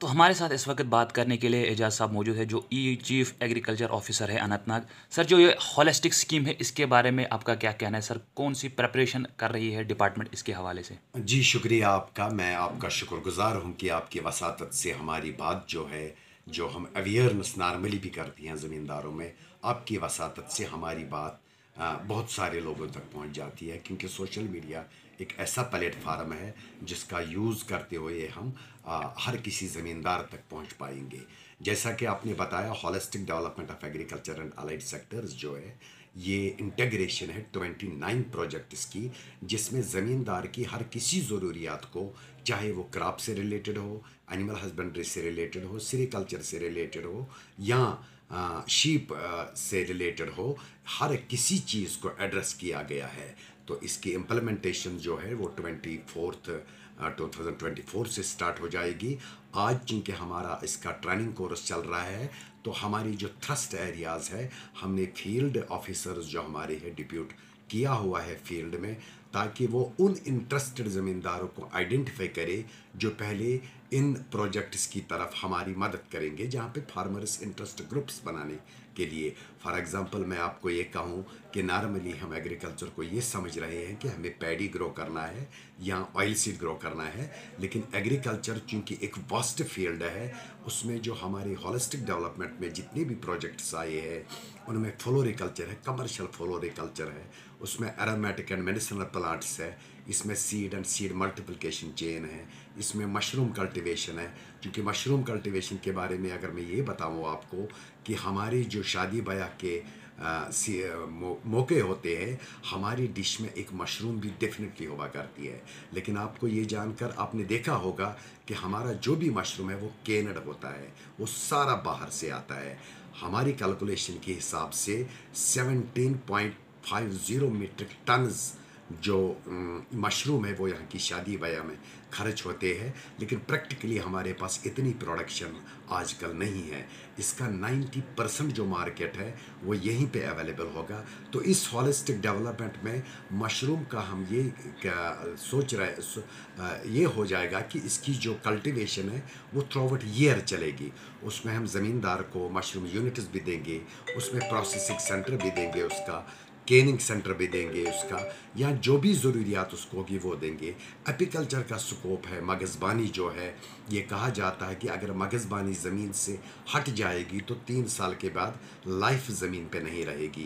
तो हमारे साथ इस वक्त बात करने के लिए एजाज साहब मौजूद है जो ई चीफ एग्रीकल्चर ऑफिसर है अनंतनाग। सर, जो ये हॉलिस्टिक स्कीम है इसके बारे में आपका क्या कहना है? सर, कौन सी प्रिपरेशन कर रही है डिपार्टमेंट इसके हवाले से? जी शुक्रिया आपका। मैं आपका शुक्रगुजार हूँ कि आपकी वसातत से हमारी बात जो है, जो हम अवेयरनेस नॉर्मली भी करती हैं ज़मींदारों में, आपकी वसातत से हमारी बात बहुत सारे लोगों तक पहुँच जाती है, क्योंकि सोशल मीडिया एक ऐसा प्लेटफार्म है जिसका यूज़ करते हुए हम हर किसी ज़मींदार तक पहुँच पाएंगे। जैसा कि आपने बताया, holistic development of agriculture and allied sectors जो है, ये इंटीग्रेशन है 29 प्रोजेक्ट्स की, जिसमें ज़मींदार की हर किसी ज़रूरियात को, चाहे वो क्रॉप से रिलेटेड हो, एनिमल हस्बेंड्री से रिलेटेड हो, सेरिकल्चर से रिलेटेड हो, या शीप से रिलेटेड हो, हर किसी चीज़ को एड्रेस किया गया है। तो इसकी इम्प्लीमेंटेशन जो है वो 2024 से स्टार्ट हो जाएगी। आज चूँकि हमारा इसका ट्रेनिंग कोर्स चल रहा है, तो हमारी जो थ्रस्ट एरियाज़ है, हमने फील्ड ऑफिसर्स जो हमारे हैं डिप्यूट किया हुआ है फील्ड में, ताकि वो उन इंटरेस्टेड ज़मींदारों को आइडेंटिफाई करे जो पहले इन प्रोजेक्ट्स की तरफ हमारी मदद करेंगे, जहाँ पे फार्मर्स इंटरेस्ट ग्रुप्स बनाने के लिए। फॉर एग्ज़ाम्पल मैं आपको ये कहूँ कि नॉर्मली हम एग्रीकल्चर को ये समझ रहे हैं कि हमें पैडी ग्रो करना है या ऑयल सीड ग्रो करना है, लेकिन एग्रीकल्चर चूँकि एक वास्ट फील्ड है, उसमें जो हमारे हॉलिस्टिक डेवलपमेंट में जितने भी प्रोजेक्ट्स आए हैं, उनमें फ्लोरिकल्चर है, कमर्शियल फ्लोरिकल्चर है, उसमें एरोमेटिक एंड मेडिसिनल प्लांट्स है, इसमें seed and seed multiplication chain है, इसमें मशरूम कल्टीवेशन है। क्योंकि मशरूम कल्टीवेशन के बारे में अगर मैं ये बताऊँ आपको कि हमारी जो शादी ब्याह के मौके होते हैं, हमारी डिश में एक मशरूम भी डेफिनेटली हुआ करती है। लेकिन आपको ये जानकर आपने देखा होगा कि हमारा जो भी मशरूम है वो केनड होता है, वो सारा बाहर से आता है। हमारी कैलकुलेशन के हिसाब से 17.50 मीट्रिक टन्स जो मशरूम है वो यहाँ की शादी ब्याह में खर्च होते हैं, लेकिन प्रैक्टिकली हमारे पास इतनी प्रोडक्शन आजकल नहीं है। इसका 90% जो मार्केट है वो यहीं पे अवेलेबल होगा। तो इस हॉलिस्टिक डेवलपमेंट में मशरूम का हम ये सोच रहे ये हो जाएगा कि इसकी जो कल्टीवेशन है वो थ्रू आउट ईयर चलेगी। उसमें हम ज़मींदार को मशरूम यूनिट्स भी देंगे, उसमें प्रोसेसिंग सेंटर भी देंगे, उसका केनिंग सेंटर भी देंगे उसका, या जो भी ज़रूरियात उसको होगी वो देंगे। एपिकल्चर का स्कोप है मगज़बानी जो है, ये कहा जाता है कि अगर मगज़बानी ज़मीन से हट जाएगी तो 3 साल के बाद लाइफ ज़मीन पे नहीं रहेगी।